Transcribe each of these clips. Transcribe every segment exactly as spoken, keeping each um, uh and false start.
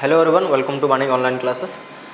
Hello everyone welcome to Bani online classes.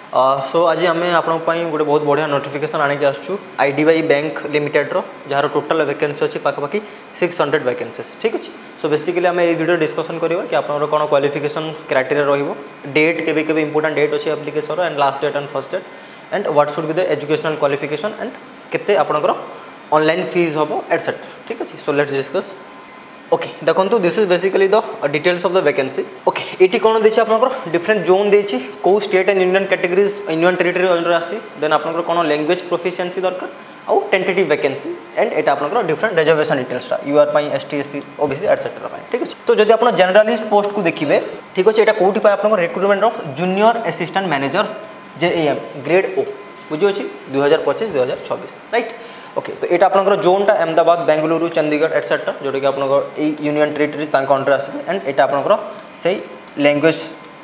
So आज आम आपन गोटे बहुत बढ़िया नोटिफिकेशन आने आसचु आईडीबीआई बैंक लिमिटेड रो जार टोटल वैकेंसी अच्छी पाखापाखि सिक्स हंड्रेड वैकेंसीज ठीक अच्छे। सो बेसिकली आम ये वीडियो डिस्कसन करवा कि आपन कौन क्वालिफिकेशन क्राइटेरिया रहिबो, डेट केबे केबे इंपोर्टेंट डेट अच्छी application and last date and first date and what should be the educational qualification and केते आपनकर ऑनलाइन फीस हम एटसेट्रा ठीक अच्छे। So let's discuss. ओके देखो this is basically the details of the vacancy. Okay ये कौन देखिए आपंकर डिफरेंट जोन देछि को state and union categories union territory under आसी देन आपंकर कौन लैंग्वेज प्रोफिशिएंसी दरकार आउ टेंटेटिव वैकेंसी एंड एटा आपंकर डिफरेंट रिजर्वेशन डिटेल्स यूआर पाई एसटी एससी ओबीसी एटसेट्रा पाई ठीक अछि। तो जदि आपण जनरलिस्ट पोस्ट को देखिबे ठीक अछि एटा कोठी पाई आपंकर recruitment of junior assistant manager JAM grade ओ बुझी अछि दो हज़ार पच्चीस दो हज़ार छब्बीस राइट। ओके तो ये आपंकर जोनटा अहमदाबाद बेंगलुरु चंडीगढ़ एटसेट्रा जोटा कि आपंकर यूनियन टेरिटरीज अंडर आसबे एंड एटा आपंकर से लैंग्वेज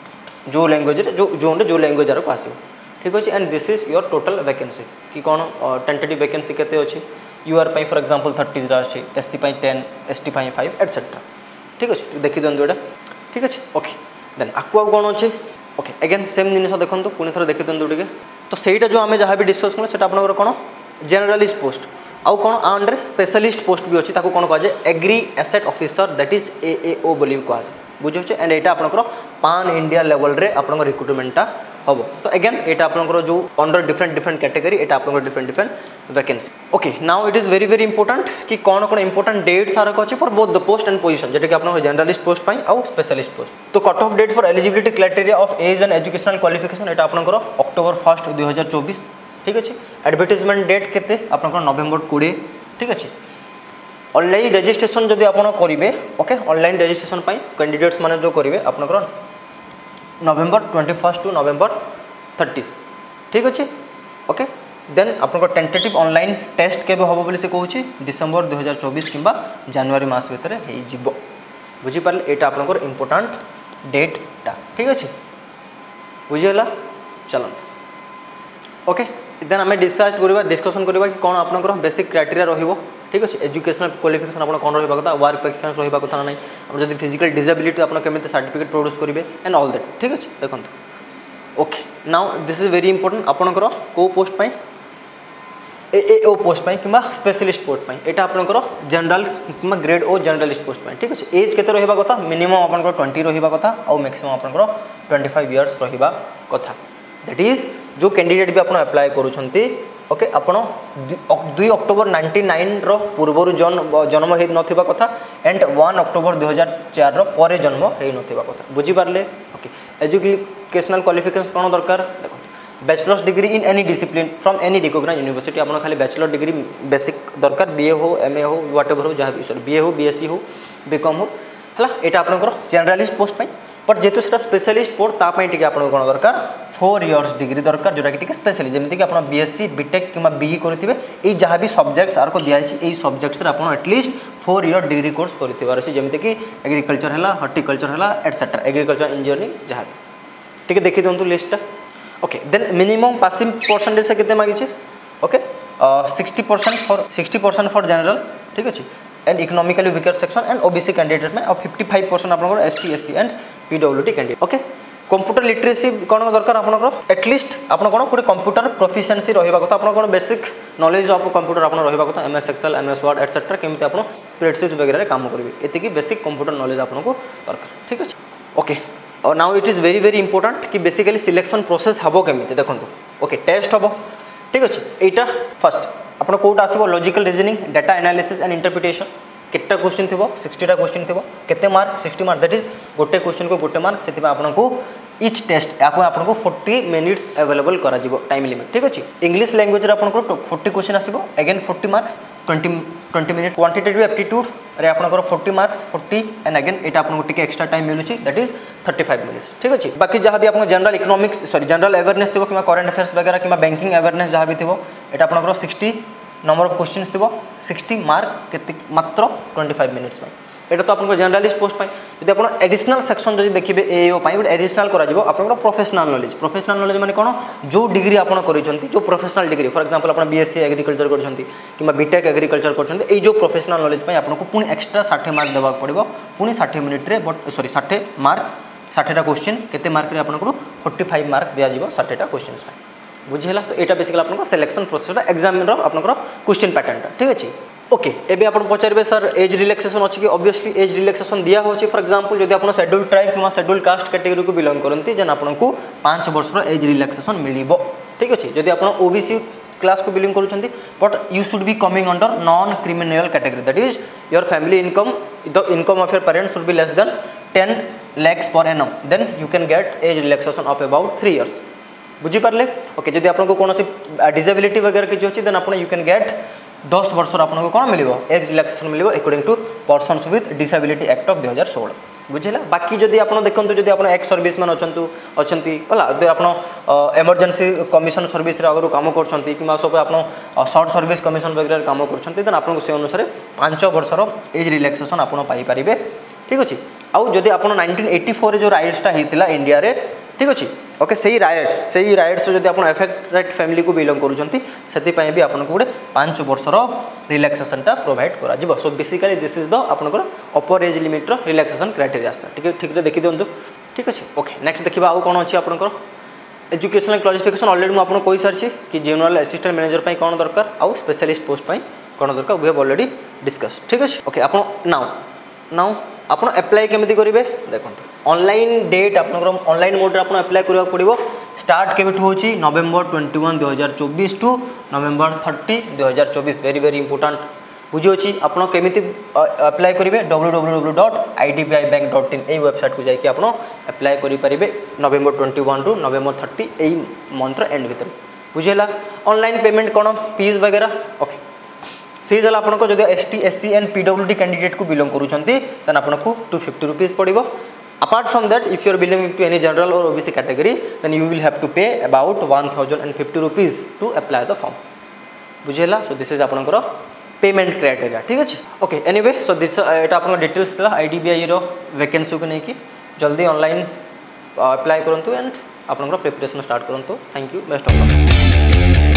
जो लैंग्वेज जो जोन जो लैंग्वेज आर को आसो ठीक अच्छे। And this is your total vacancy कि कौन टेंटेटिव वैकेंसी केते अच्छी यूआर पाई फॉर एग्जांपल थर्टी अच्छी एससी पाई टेन एसटी पाई फाइव एटसेट्रा ठीक अच्छे। देखी दिखाँ यहाँ ठीक अच्छे। ओके देन आकु कौन अच्छे ओके अगेन सेम जिन देखो पुणी थोड़ा देखी दिखाँ टे तो सहीटा जो आम जहाँ भी डिस्कस करें आपंकर कौन जनरलिस्ट पोस्ट आउ कौन अंडर स्पेशलिस्ट पोस्ट भी अच्छी कौन कह जाए agri asset officer that is AAO बोली कह जाए बुझे एंड यहाँ आपंकर पान इंडिया लेवल रे आपंकर रिक्रूटमेंटा हम। तो अगेन यहाँ आपंकर जो अंडर डिफरेंट डिफरेंट कैटेगरी यहाँ आपंकर different different vacancy. Okay now it is very very important कि कौन कौन इंपोर्टेंट डेट्स आर अच्छे for both the post and position जेटा कि आपंकर जनरलिस्ट पोस्ट आउ स्पेशलिस्ट पोस्ट। तो cut off date for eligibility criteria of age and educational qualification यहाँ आपंकर अक्टोबर फर्स्ट दुई हजार चौबीस ठीक अच्छे। एडवर्टाइजमेंट डेट केते आपंकर नवेम्बर कोड़े ठीक अच्छे। ऑनलाइन रजिस्ट्रेशन जदि आप करेंगे ओके ऑनलाइन रजिस्ट्रेशन कैंडिडेट्स माने जो करेंगे आपंकर November twenty first to November thirtieth ठीक अच्छे। ओके देन आपंकर टेंटेटिव ऑनलाइन टेस्ट केबे हम बोली से कहूँ डिसेम्बर दुई हजार चौबीस कि जनवरी मास भितर हो बुझीपारे यहाँ आपंकर इम्पोर्टाट डेटा ठीक अच्छे बुझीगला चलते। ओके देन आम डिस्कस करवा डिस्कसन करवा कि कौन आपंकर बेसिक क्राइटेरिया रहिबो ठीक अच्छे। एजुकेशनल क्वालिफिकेशन आप कौन रहा कथा वर्क एक्सपीरियंस रहा कथा ना जब फिजिकल डिसेबिलिटी आप केमी सर्टिफिकेट प्रोड्यूस करेंगे एंड ऑल दैट ठीक अच्छे। देखो okay now this is very important आपंकर को पोस्ट पाई एएओ पोस्ट पाई कि स्पेशलिस्ट पोस्ट पाई यहाँ आपंकर जनरल कि ग्रेड ओ जनरलिस्ट पोस्ट पाई ठीक अच्छे। एज केते रहिबा कथा मिनिमम आपंकर ट्वेंटी रहिबा कथा और मैक्सिमम आपंकर ट्वेंटी फाइव इयर्स रहिबा कथा दैट इज जो कैंडिडेट भी आपन अप्लाई करूछंती ओके आपन दुई अक्टोबर नाइंटी नाइन रो पूर्वर जन्म जन्म हो नथिबा कथा एंड वन अक्टोबर दुई हजार चार रो परे जन्म हो नथिबा कथा बुझी पारले। ओके एजुकेशनल क्वालिफिकेशन कौन दरकार देखो bachelor's degree in any discipline from any recognised university आपन खाली बैचलर डिग्री बेसिक दरकार बीए हो एमए हो व्हाटएवर हो जहाँ भी सॉरी बीए हो बीएससी हो बीकॉम हो है एटा आपन जनरलिस्ट पोस्ट पाई बट जेहेतु से स्पेशलिस्ट पोस्ट तापाई टी आपन कौन दरकार फोर इयर्स डिग्री दरकार जोटा कि स्पेशली जमीक आप बीएससी बीटेक कि बीई करेंगे ये जहाँ भी सब्जेक्ट्स आर को दिखाई सब्जेक्ट्स आप at least four year degree course कर जमीक एग्रीकल्चर है हॉर्टिकल्चर है एटसेट्रा एग्रीकल्चर इंजीनियरिंग जहाँ भी ठीक है देखी दिखाँ लिस्टा। Okay then minimum passing percentage से कितने मांगी okay sixty percent for sixty percent for general ठीक अच्छे and economically weaker section and OBC candidate में और फिफ्टी फाइव परसेंट आप ST SC and PWD candidate. Okay computer literacy कौन दरकार आपंकर एटलिस्ट आप कौन गोटे कंप्यूटर प्रोफिशिएंसी रहा कथा आप कौन बेसिक नॉलेज ऑफ कंप्यूटर आप रहा कथा MS Excel MS Word etcetera केमी आप स्प्रेडशीट वगैरह काम करेंगे ये बेसिक कंप्यूटर नॉलेज आपको दरकार ठीक अच्छे। ओके और now it is very very important कि बेसिकली सिलेक्शन प्रोसेस हम केमी देखो ओके टेस्ट हम ठीक अच्छे। यहाँ फर्स्ट आप कौट आसो logical reasoning data analysis and interpretation केटा क्वेश्चन थी सिक्सटीटा क्वेश्चन थी केते mark sixty mark that is गोटे क्वेश्चन को गोटे मार्क से आपको इच टेस्ट आपको फोर्टी मिनिट्स अवेलेबल करा टाइम लिमिट ठीक अच्छे। इंग्लिश लैंग्वेज आपको फोर्टी क्वेश्चन आसो again forty marks twenty twenty minute quantitative aptitude रे आपको forty marks forty and again यहाँ आपको एक्स्ट्रा टाइम मिलूँ that is thirty five minutes ठीक अच्छे। बाकी जहाँ भी आपको general economics sorry general awareness थी कि करेंट अफेयर्स वगैरह कि बैंकिंग अवेयरनेस जहाँ भी थी यहाँ आपको सिक्सटी नंबर ऑफ क्वेश्चन थी सिक्सटी मार्क के मात्र ट्वेंटी फाइव मिनिट्स में यहाँ तो आपको जनरलिस्ट पोस्ट जब आप एडिशनल सेक्शन जब देखिए एओ गोटे एडिशनल कर प्रोफेशनल नॉलेज प्रोफेशनल नॉलेज माने कौन जो डिग्री आप जो प्रोफेशनल डिग्री फॉर एग्जांपल आप बीएससी एग्रीकल्चर कर बीटेक एग्रीकल्चर कर जो प्रोफेशनल नॉलेज आपको पुणी एक्स्ट्रा षाठी मार्क देवाक पड़ो पुणी षाठी मिनिट्रे बट सॉरी षाठी मार्क षाठीटा क्वेश्चन केते मार्क रे आपनको फोर्टी फाइव मार्क दिया जिवो षाठीटा क्वेश्चन बुझिला। तो एटा बेसिकली आपनको सिलेक्शन प्रोसेस एग्जाम रो आपनको क्वेश्चन पैटर्न ठीक अछि। ओके एबे आपण पचारबे सर एज रिलैक्सेशन अछि कि ऑब्वियसली एज रिलैक्सेशन दिया होछि। फॉर एग्जांपल जदि आपण शेड्यूल ट्राइब किमा शेड्यूल कास्ट कैटेगरी को बिलोंग करंती जन आपनको पाँच वर्ष रो एज रिलैक्सेशन मिलिबो ठीक अछि। जदि आपण ओबीसी क्लास को बिलोंग करूछंती but you should be coming under non criminal category that is your family income the income of your parents should be less then ten lakhs per annum then you can get age relaxation of about three years बुझी पारले। Okay जदि आपनको कोनोसी disability वगैरह किछ अछि then आपण you can gate दस वर्ष आपको कौन मिल एज रिलैक्सेशन मिल according to persons with disability act of दो हज़ार सोलह बुझेगा। बाकी जदि आप देखो जदि आप एक्स सर्विस मैन अच्छा अच्छा आप इमरजेंसी कमिशन सर्विस अगर काम कर सब आप शॉर्ट सर्विस कमिशन वगैरह काम कर आपको से अनुसार पांच वर्षर एज रिलैक्सेशन आप पाइपर ठीक अच्छे। आउ जदि आप नाइंटीन एटी फोर जो राइट्सटा होता इंडिया रे ठीक अच्छे ओके सही राइट्स सही राइट्स जदि आप एफेक्टेड फैमिली को बिलोंग करूँगी से भी आपको गोटे पांच वर्षर रिलैक्सेशनटा प्रोवाइड करा। So basically this is the आपनकर upper age limit relaxation criteria ठीक ठीक देखी दिंतु ठीक अच्छे। ओके नेक्स्ट देखा आउ कौन अच्छी आपनकर एजुकेशनल क्वालिफिकेशन ऑलरेडी मुझे आपको कही सारी कि जनरल असिस्टेंट मैनेजर कौन दरकार आउ स्पेशलिस्ट पोस्ट कौन दरकार वी हैव ऑलरेडी डिस्कस ठीक अच्छे। ओके आप नाउ नाउ आप एप्लाई केमी करेंगे देखो ऑनलाइन डेट आप ऑनलाइन मोड आप एप्लाई करने पड़ो स्टार्ट केवेठू होची नवेम्बर ट्वेंटी वन दो हज़ार चौबीस टू नवेम्बर थर्टी दो हज़ार चौबीस वेरी वेरी इंपोर्टेंट बुझी अच्छी आप केमी अप्लाई करेंगे W W W dot I D B I bank dot in ये वेबसाइट को जाकि आप अप्लाई करेंगे November twenty one to November thirty यही मंथर एंड भर बुझेगा। ऑनलाइन पेमेंट कौन फीस वगैरह ओके फीस है आपको जब S T S C and PWD candidate को बिलोंग करूँगी देन आपको टू फिफ्टी रुपीज पड़ो। Apart from that, if you are belonging to any general or O B C category, then you will have to pay about one thousand fifty rupees to apply the form. बुझेला। So this is आपनकर payment criteria ठीक अच्छे। Okay anyway so this एटा आपन details था I D B I रो vacancy को लेकिन जल्दी ऑनलाइन अप्लाई करंतु एंड आपनकर प्रिपरेशन स्टार्ट करंतु। Thank you best of luck.